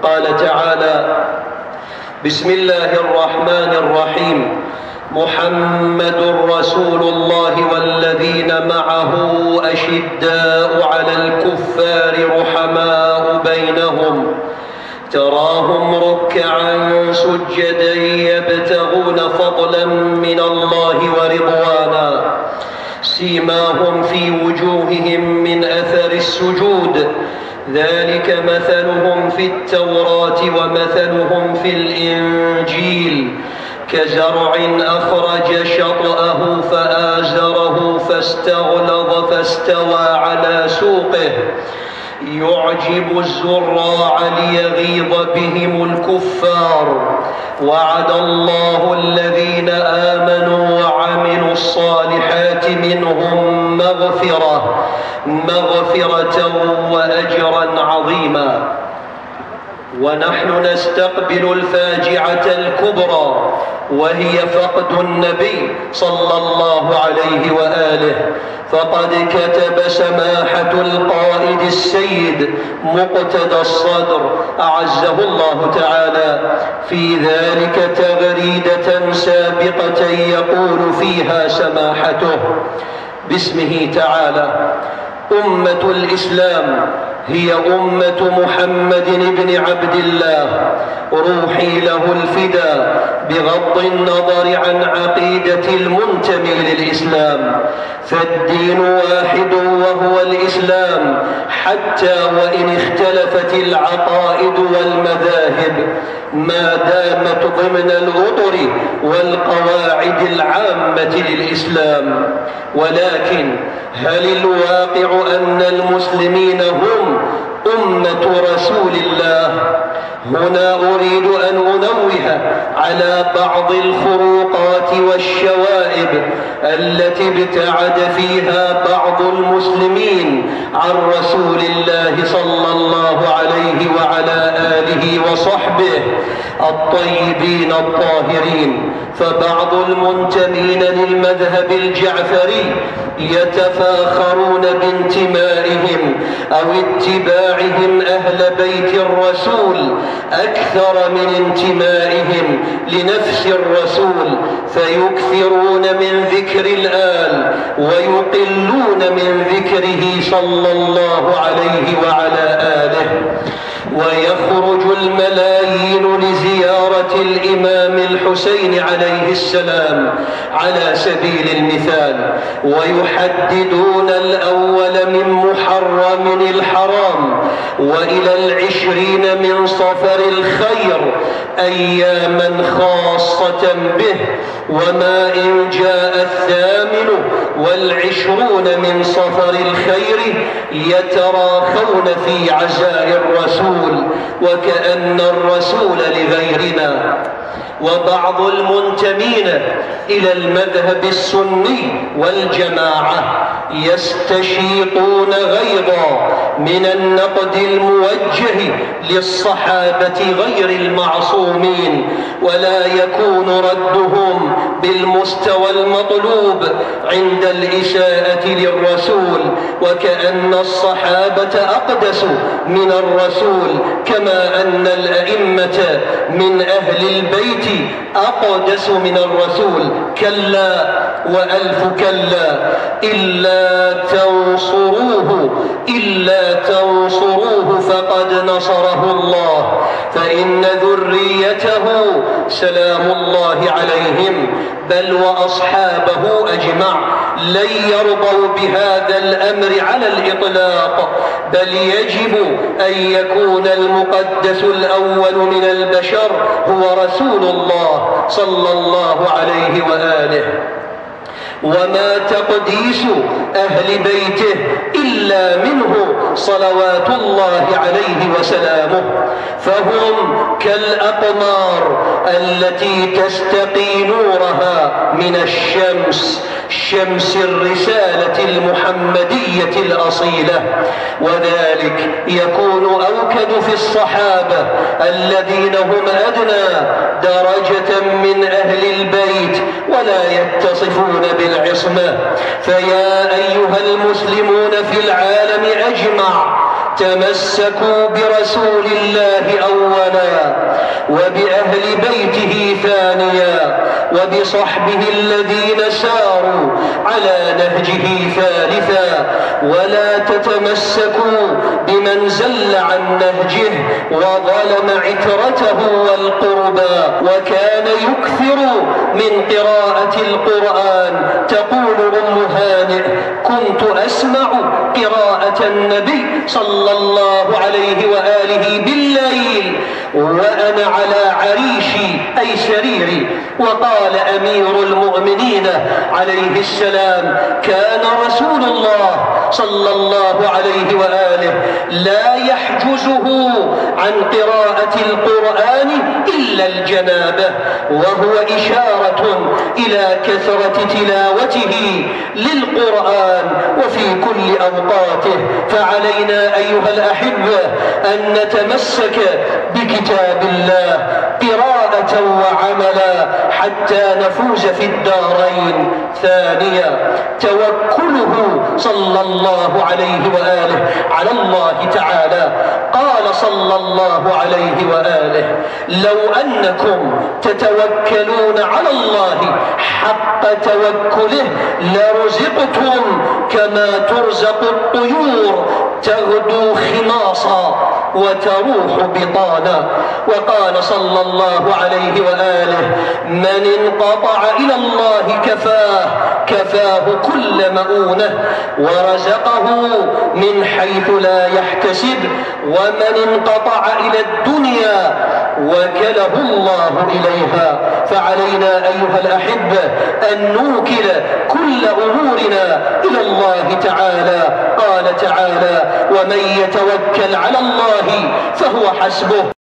قال تعالى: بسم الله الرحمن الرحيم. محمد رسول الله والذين معه أشداء على الكفار رحماء بينهم تراهم ركعا سجدا يبتغون فضلا من الله ورضوانا سيماهم في وجوههم من أثر السجود ذلك مثلهم في التوراة ومثلهم في الإنجيل كزرع أخرج شطأه فآزره فاستغلظ فاستوى على سوقه يعجب الزراع ليغيظ بهم الكفار وعد الله الذين آمنوا وعملوا الصالحات منهم مغفرة وأجرا عظيما. ونحن نستقبل الفاجعة الكبرى وهي فقد النبي صلى الله عليه وآله، فقد كتب سماحة القائد السيد مقتدى الصدر أعزه الله تعالى في ذلك تغريدة سابقة يقول فيها سماحته باسمه تعالى: أمة الإسلام هي أمة محمد بن عبد الله روحي له الفداء بغض النظر عن عقيدة المنتمي للإسلام، فالدين واحد وهو الإسلام حتى وإن اختلفت العقائد والمذاهب ما دامت ضمن الأطر والقواعد العامة للإسلام. ولكن هل الواقع أن المسلمين هم أمة رسول الله؟ هنا أريد أن أنوه على بعض الخروقات والشوائب التي ابتعد فيها بعض المسلمين عن رسول الله صلى الله عليه وعلى آله وصحبه الطيبين الطاهرين. فبعض المنتمين للمذهب الجعفري يتفاخرون بانتمائهم أو اتباعهم أهل بيت الرسول أكثر من انتمائهم لنفس الرسول، فيكثرون من ذكر الآل ويقلون من ذكره صلى الله عليه وعلى آله. ويخرج الملايين لزيارة الإمام الحسين عليه السلام على سبيل المثال، ويحددون الأول من محرم الحرام وإلى 20 من صفر الخير أياما خاصة به، وما إن جاء 28 من صفر الخير يتراخون في عزاء الرسول وكأن الرسول لغيرنا. وبعض المنتمين إلى المذهب السني والجماعة يستشيطون غيظا من النقد الموجه للصحابة غير المعصومين، ولا يكون ردهم بالمستوى المطلوب عند الإساءة للرسول، وكأن الصحابة أقدس من الرسول كما أن الأئمة من أهل البيت أقدس من الرسول. كلا وألف كلا إلا تنصروه فقد نصره الله، فإن ذريته سلام الله عليهم بل وأصحابه أجمع لن يرضوا بهذا الأمر على الإطلاق، بل يجب أن يكون المقدس الأول من البشر هو رسول الله صلى الله عليه وآله. وما تقديس أهل بيته إلا منه صلوات الله عليه وسلامه، فهم كالأقمار التي تستقي نورها من الشمس، شمس الرسالة المحمدية الأصيلة. وذلك يكون أوكد في الصحابة الذين هم أدنى درجة من أهل البيت ولا يتصفون بالعصمة. فيا أيها المسلمون في العالم أجمع تمسكوا برسول الله أولا وبأهل بيته ثانيا، وبصحبه الذين ساروا على نهجه ثالثا. ولا تتمسكوا بمن زل عن نهجه وظلم عترته والقربى. وكان يكثر من قراءة القرآن. تقول أم هانئ: كنت أسمع قراءة النبي صلى الله عليه وآله بالليل وأنا على عريشي أي سريري. وقال أمير المؤمنين عليه السلام: كان رسول الله صلى الله عليه وآله لا يحجزه عن قراءة القرآن إلا الجنابة، وهو إشارة إلى كثرة تلاوته للقرآن وفي كل أوقاته. فعلينا أيها الأحبة أن نتمسك بكتاب الله قراءة وعملا حتى نفوز في الدارين. ثانيا، توكله صلى الله عليه وآله على الله تعالى. قال صلى الله عليه وآله: لو أنكم تتوكلون على الله حق توكله لرزقتم كما ترزق الطيور تغدو خماصا وتروح بطانا. وقال صلى الله عليه وآله: من انقطع إلى الله كفاه كل مؤونة ورزقه من حيث لا يحتسب، ومن انقطع إلى الدنيا وكله الله إليها. فعلينا أيها الأحبة أن نوكل كل أمورنا إلى الله تعالى. قال تعالى: ومن يتوكل على الله فهو حسبه.